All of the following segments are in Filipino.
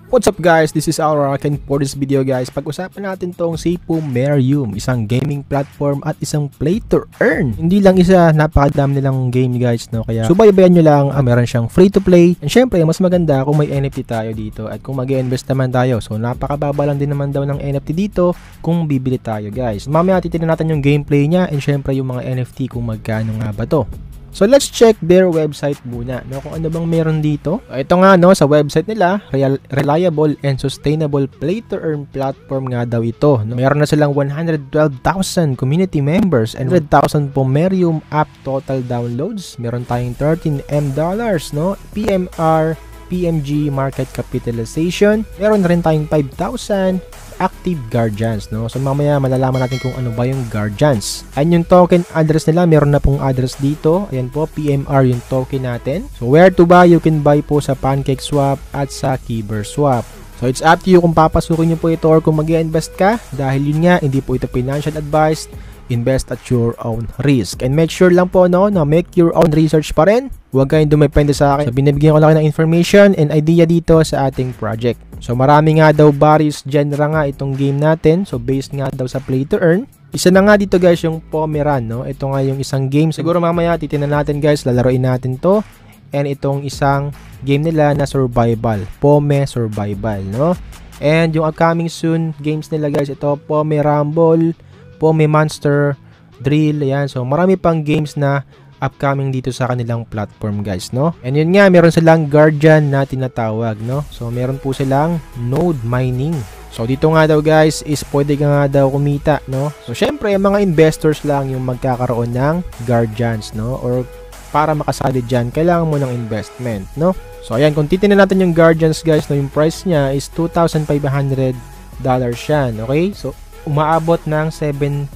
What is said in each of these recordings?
What's up guys, this is Aurora, and for this video guys, pag-usapan natin tong si Pomerium, isang gaming platform at isang play to earn. Hindi lang isa, napakadami nilang game guys, no? Kaya subaybayan nyo lang, meron siyang free to play. And syempre, mas maganda kung may NFT tayo dito at kung mag-invest naman tayo. So napakababa lang din naman daw ng NFT dito kung bibili tayo guys. Mamaya titignan natin yung gameplay niya and syempre yung mga NFT kung magkano nga ba to. So let's check their website muna, no, kung ano bang meron dito. Ito nga, no, sa website nila, reliable and sustainable play to earn platform nga daw ito, no. Meron na silang 112,000 community members and 100,000 Pomerium app total downloads. Meron tayong $13M, no, PMG market capitalization. Meron rin tayong 5,000 active guardians, no. So mamaya malalaman natin kung ano ba yung guardians. Ayan yung token address nila, meron na pong address dito. Ayan po, PMR yung token natin. So where to buy, you can buy po sa PancakeSwap at sa KeeBurSwap. So it's up to you kung papasukin nyo po ito or kung mag-i-invest ka, dahil yun nga, hindi po ito financial advice. Invest at your own risk. And make sure lang po, no, na make your own research pa rin. Huwag kayong dumepende sa akin. So binibigyan ko lang ng information and idea dito sa ating project. So marami nga daw various genre nga itong game natin. So based nga daw sa play to earn. Isa na nga dito guys yung Pomeran, no. Ito nga yung isang game. Siguro mamaya titingnan natin guys, lalaroin natin to. And itong isang game nila na survival, Pome Survival, no. And yung upcoming soon games nila guys, ito Pomerumble, Pome Monster, Drill, ayan. So marami pang games na upcoming dito sa kanilang platform guys, no. And yun nga, meron silang guardian na tinatawag, no. So meron po silang node mining. So dito nga daw guys is pwede ka nga daw kumita, no. So syempre mga investors lang yung magkakaroon ng guardians, no, or para makasali dyan kailangan mo ng investment, no. So ayan, kung titingnan natin yung guardians guys, no, yung price niya is $2,500 yan, okay. So umaabot ng 7.5,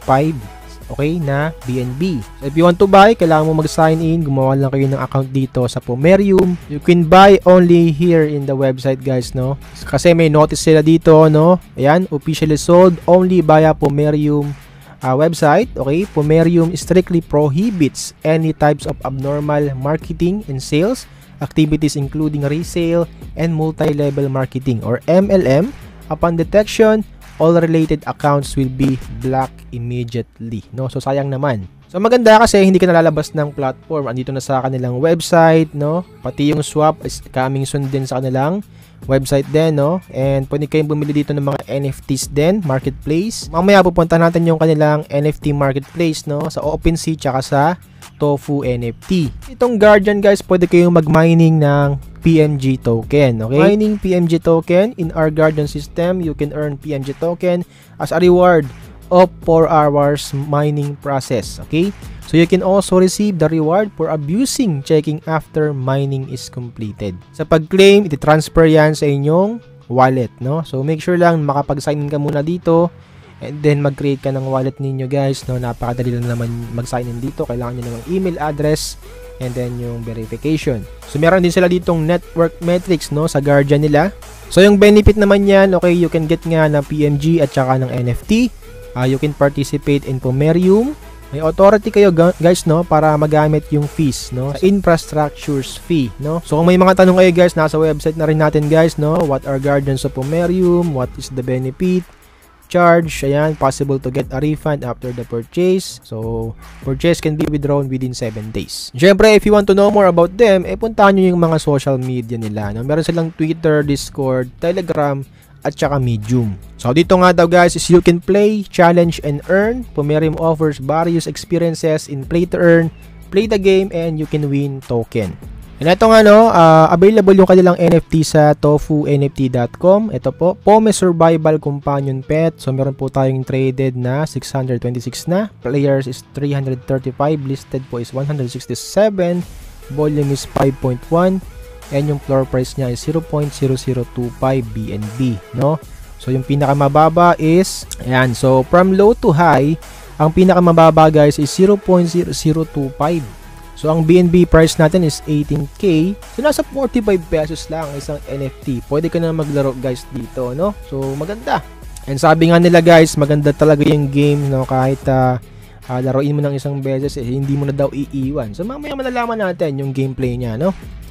okay, na BNB. So if you want to buy, kailangan mo mag-sign in. Gumawa lang kayo ng account dito sa Pomerium. You can buy only here in the website guys, no. Kasi may notice sila dito, no. Ayan, officially sold only via Pomerium website, okay. Pomerium strictly prohibits any types of abnormal marketing and sales activities including resale and multi-level marketing or MLM. Upon detection, all related accounts will be blocked immediately, no. So sayang naman. So maganda kasi hindi ka nalalabas ng platform. Andito na sa kanilang website, no. Pati yung swap is coming soon din sa kanilang website din, no. And pwede kayong bumili dito ng mga NFTs din, marketplace. Mamaya pupunta natin yung kanilang NFT marketplace, no, sa OpenSea tsaka sa Tofu NFT. Itong Guardian guys, pwede kayong mag-mining ng PMG token, okay? Mining PMG token in our Guardian system, you can earn PMG token as a reward of 4 hours mining process, okay? So you can also receive the reward for abusing checking after mining is completed. Sa pag-claim, iti-transfer yan sa inyong wallet, no? So make sure lang makapag-sign in ka muna dito. And then mag-create ka ng wallet ninyo guys, no. Napakadali lang naman mag-sign in dito. Kailangan nyo ng email address and then yung verification. So meron din sila ditong network metrics, no, sa Guardian nila. So yung benefit naman yan, okay, you can get nga ng PMG at saka ng NFT. You can participate in Pomerium. May authority kayo guys, no, para magamit yung fees, no, sa infrastructures fee, no. So kung may mga tanong kayo guys, nasa website na rin natin guys, no. What are guardians of Pomerium? What is the benefit? Charge, ayan, possible to get a refund after the purchase. So purchase can be withdrawn within 7 days. Syempre, if you want to know more about them, puntahan nyo yung mga social media nila, no? Meron silang Twitter, Discord, Telegram, at saka Medium. So dito nga daw guys is you can play, challenge, and earn. Pomerium offers various experiences in play to earn, play the game, and you can win token. And ito nga, no, available yung kanilang NFT sa TofuNFT.com. Ito po, Pome Survival Companion Pet. So meron po tayong traded na 626 na. Players is 335. Listed po is 167. Volume is 5.1. And yung floor price niya is 0.0025 BNB, no? So yung pinakamababa is, ayan, so from low to high, ang pinakamababa guys is 0.0025. So ang BNB price natin is 18k. So nasa 45 pesos lang isang NFT. Pwede ka na maglaro guys dito, no? So maganda. And sabi nga nila guys, maganda talaga yung game, no, kahit laruin mo ng isang beses, hindi mo na daw iiwan. So mamaya malalaman natin yung gameplay niya, no?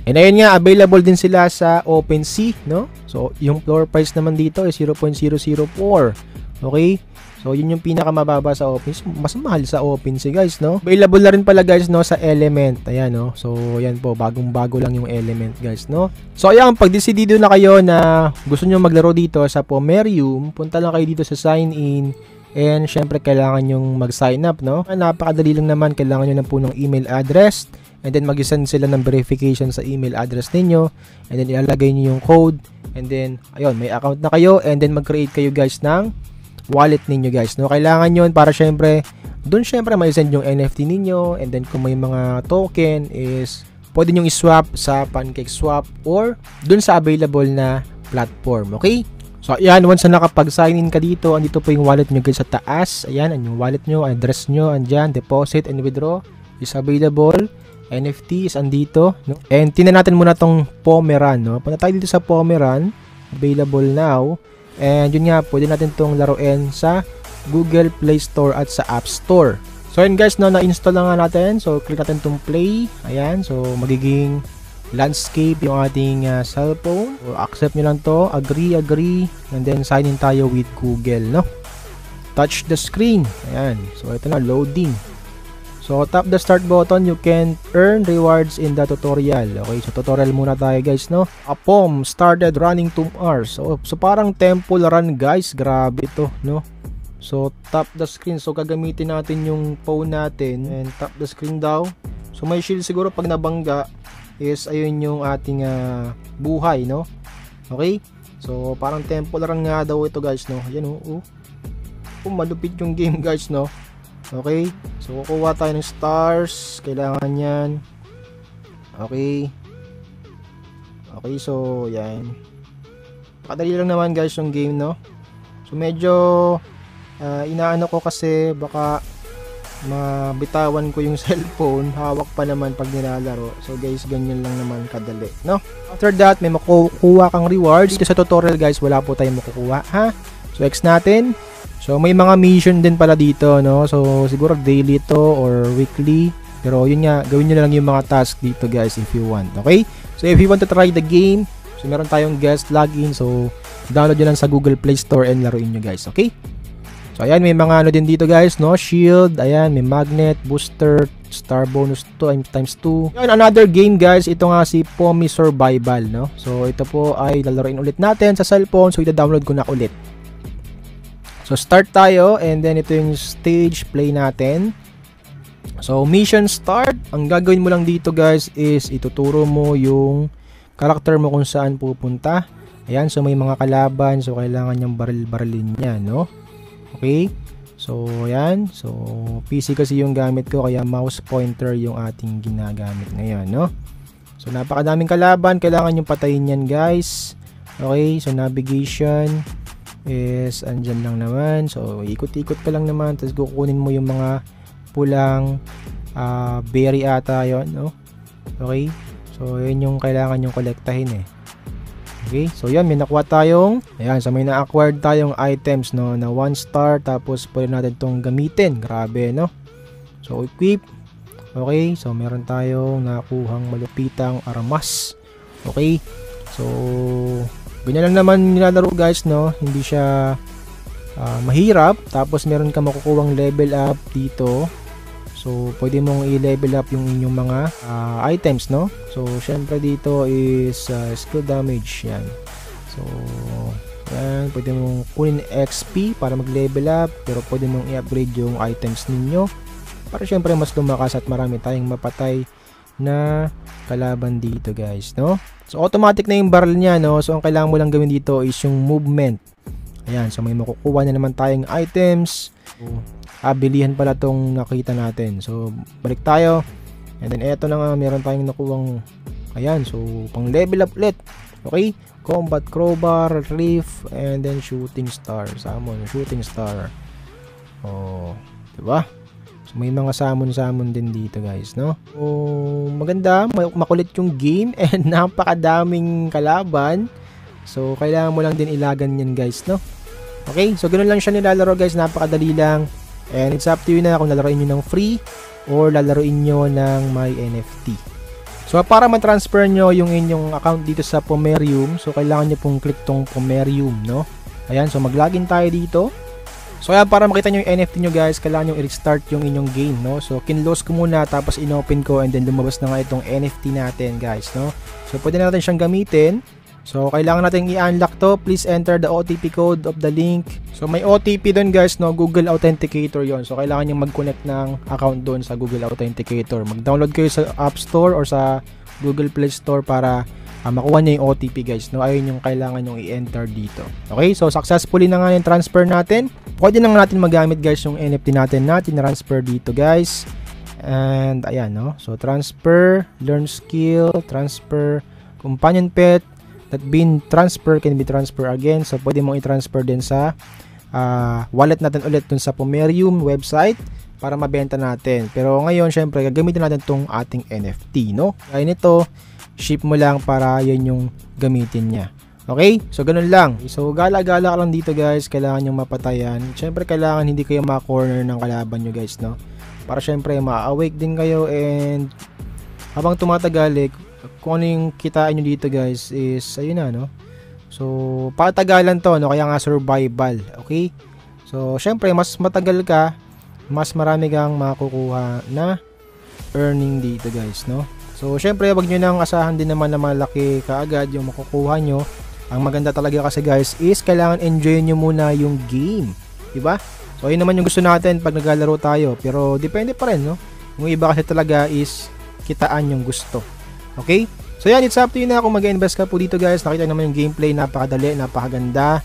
And ayun nga, available din sila sa OpenSea, no? So, yung floor price naman dito is 0.004. Okay? So, yun yung pinakamababa sa OpenSea. Mas mahal sa OpenSea, guys, no? Available na rin pala, guys, no, sa Element. Ayan, no? So, ayan po, bagong-bago lang yung Element, guys, no? So, ayan, pag decidido na kayo na gusto nyo maglaro dito sa Pomerium, punta lang kayo dito sa sign in. And, syempre, kailangan nyong mag-sign up, no? Napakadali lang naman. Kailangan nyo na po ng email address. And then, mag-send sila ng verification sa email address ninyo. And then, ilalagay nyo yung code. And then, ayun, may account na kayo. And then, mag-create kayo, guys, ng wallet ninyo, guys, no? Kailangan yun para syempre, doon syempre may send yung NFT ninyo. And then, kung may mga token is, pwede nyo i-swap sa PancakeSwap or doon sa available na platform, okay? So, ayan, once na nakapag-sign in ka dito, andito po yung wallet nyo, guys, sa taas. Ayan, yung wallet nyo, address nyo, andyan, deposit and withdraw is available. NFT is andito, no? And tingnan natin muna tong Pomeran, no? Punta tayo dito sa Pomeran, available now. And yun nga, pwede natin tong laruin sa Google Play Store at sa App Store. So yun, guys, no, na-install na nga natin. So click natin tong play. Ayan, so magiging landscape yung ating cellphone. So, accept nyo lang to, agree, and then sign in tayo with Google, no? Touch the screen. Ayan, so ito na, loading. So, tap the start button, you can earn rewards in the tutorial. Okay, so tutorial muna tayo, guys, no? A POM started running 2 hours. So parang temple run, guys. Grabe ito, no? So, tap the screen. So, gagamitin natin yung phone natin. And tap the screen daw. So, may shield siguro pag nabangga is, ayun yung ating buhay, no? Okay? So, parang temple run nga daw ito, guys, no? Ayan, oh. Malupit yung game, guys, no? Okay, so kukuha tayo ng stars. Kailangan yan. Okay. Okay, so yan. Pakadali lang naman, guys, yung game, no? So medyo inaano ko kasi baka mabitawan ko yung cellphone. Hawak pa naman pag nilalaro. So guys, ganyan lang naman kadali, no? After that, may makukuha kang rewards. Dito sa tutorial, guys, wala po tayong makukuha, ha? So X natin. So, may mga mission din pala dito, no? So, siguro daily to or weekly. Pero, yun nga, gawin nyo na lang yung mga task dito, guys, if you want. Okay? So, if you want to try the game, so, meron tayong guest login. So, download nyo lang sa Google Play Store and laruin nyo, guys. Okay? So, ayan, may mga ano din dito, guys, no? Shield, ayan, may magnet, booster, star bonus to, times 2. Ayan, another game, guys. Ito nga si Pommy Survival, no? So, ito po ay lalaroin ulit natin sa cellphone. So, ita-download ko na ulit. So, start tayo, and then ito yung stage play natin. So, mission start. Ang gagawin mo lang dito, guys, is ituturo mo yung character mo kung saan pupunta. Ayan, so may mga kalaban. So, kailangan niyang baril-barilin niya, no? Okay? So, ayan. So, PC kasi yung gamit ko, kaya mouse pointer yung ating ginagamit ngayon, no? So, napakadaming kalaban. Kailangan yung patayin yan, guys. Okay, so navigation is andyan lang naman. So ikot-ikot ka lang naman, tapos kukunin mo yung mga pulang berry ata yon, no? Okay, so yun yung kailangan yung kolektahin, eh. Okay, so yan, may nakuha tayong, ayan, so may na-acquired tayong items, no, na 1 star, tapos pwede natin tong gamitin. Grabe, no? So equip. Okay, so meron tayong nakuhang malupitang armas. Okay, so ganyan lang naman nilalaro, guys, no? Hindi siya mahirap. Tapos meron ka makukuhang level up dito. So pwede mong i-level up yung inyong mga items, no? So syempre dito is skill damage, yan. So yan, pwede mong kunin XP para mag-level up, pero pwede mong i-upgrade yung items ninyo para syempre mas lumakas at marami tayong mapatay na kalaban dito, guys, no? So automatic na yung barrel niya, no? So ang kailangan mo lang gawin dito is yung movement. Ayan, so may makukuha na naman tayong items. So, bilihan pala tong nakita natin. So balik tayo. And then eto na nga, meron tayong nakuwang, ayan, so pang level up ulit. Okay? Combat crowbar, reef, and then shooting star. Summon, shooting star. Oh, diba? So, may mga summon din dito, guys, no? So, maganda, makulit yung game and napakadaming kalaban. So, kailangan mo lang din ilagan yan, guys, no? Okay, so ganoon lang siya nilalaro, guys. Napakadali lang. And it's up to you na kung lalaroin nyo ng free or lalaroin nyo ng may NFT. So para ma-transfer nyo yung inyong account dito sa Pomerium, so kailangan nyo pong click tong Pomerium, no? Ayan, so mag-login tayo dito. So ayan, para makita nyo yung NFT nyo guys, kailangan nyo i-restart yung inyong game, no? So kinlose ko muna, tapos inopen ko, and then lumabas na nga itong NFT natin guys, no? So pwede natin siyang gamitin. So kailangan natin i-unlock to. Please enter the OTP code of the link. So may OTP doon guys, no? Google Authenticator yon. So kailangan nyo mag-connect ng account doon sa Google Authenticator. Mag-download kayo sa App Store or sa Google Play Store para makuha nyo yung OTP guys, no? Ayun yung kailangan nyo i-enter dito. Okay, so successfully na nga yung transfer natin. Pwede na nga natin magamit guys yung NFT natin transfer dito guys. And ayan, no? So transfer, learn skill, transfer, companion pet that been transfer can be transferred again. So pwede mong i-transfer din sa wallet natin ulit dun sa Pomerium website para mabenta natin. Pero ngayon syempre gagamitin natin tong ating NFT, no? Kaya nito, ship mo lang para yan yung gamitin niya. Okay? So ganun lang. So gala-gala ka lang dito guys, kailangan yung mapatayan. Syempre kailangan hindi kayo ma-corner ng kalaban nyo guys, no? Para syempre ma-awake din kayo, and habang tumatagal kung ano yung kitain nyo dito guys is ayun na, no? So patagalan to, no? Kaya nga survival. Okay? So syempre mas matagal ka, mas marami kang makukuha na earning dito guys, no? So syempre wag nyo nang asahan din naman na malaki kaagad yung makukuha nyo. Ang maganda talaga kasi guys is kailangan enjoy nyo muna yung game, diba? So yun naman yung gusto natin pag naglalaro tayo, pero depende pa rin, no? Yung iba kasi talaga is kitaan yung gusto. Okay? So yan, it's up to you na kung mag-invest ka po dito guys. Nakita naman yung gameplay, napakadali, napakaganda,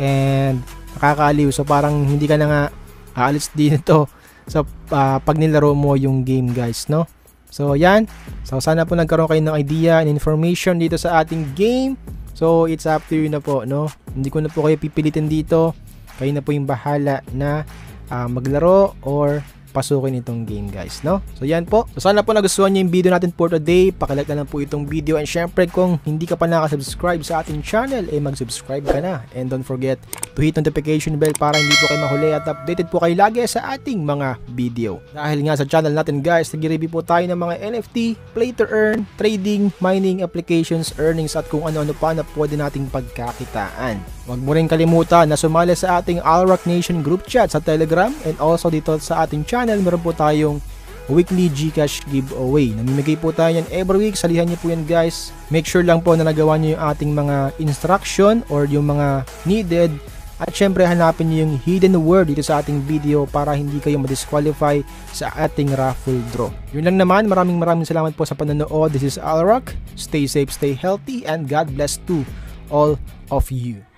and nakakaaliw. So parang hindi ka na nga aalis dito sa pag nilaro mo yung game guys, no? So yan, so sana po nagkaroon kayo ng idea and information dito sa ating game. So it's up to you na po, no? Hindi ko na po kayo pipilitin dito. Kayo na po yung bahala na maglaro or pasukin itong game guys, no? So yan po. So sana po nagustuhan niyo yung video natin for today. Paki-like na lang po itong video, and syempre kung hindi ka pa nakasubscribe sa ating channel, mag-subscribe ka na. And don't forget to hit notification bell para hindi po kayo mahuli at updated po kayo lagi sa ating mga video. Dahil nga sa channel natin guys, nag-review po tayo ng mga NFT, play to earn, trading, mining, applications, earnings, at kung ano-ano pa na pwede nating pagkakitaan. Huwag mo rin kalimutan na sumali sa ating Alrock Nation group chat sa Telegram, and also dito sa ating channel meron po tayong weekly GCash giveaway. Namimigay po tayo yan every week. Salihan niyo po yan guys. Make sure lang po na nagawa niyo yung ating mga instruction or yung mga needed. At syempre hanapin niyo yung hidden word dito sa ating video para hindi kayo ma-disqualify sa ating raffle draw. Yun lang naman. Maraming salamat po sa panonood. This is Alrock. Stay safe, stay healthy, and God bless to all of you.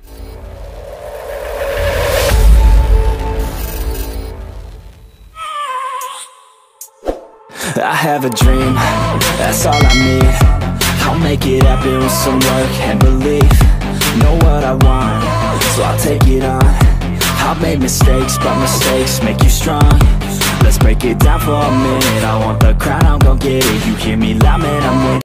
I have a dream, that's all I need. I'll make it happen with some work and belief. Know what I want, so I'll take it on. I've made mistakes, but mistakes make you strong. Let's break it down for a minute. I want the crown, I'm gon' get it. You hear me loud, man, I'm with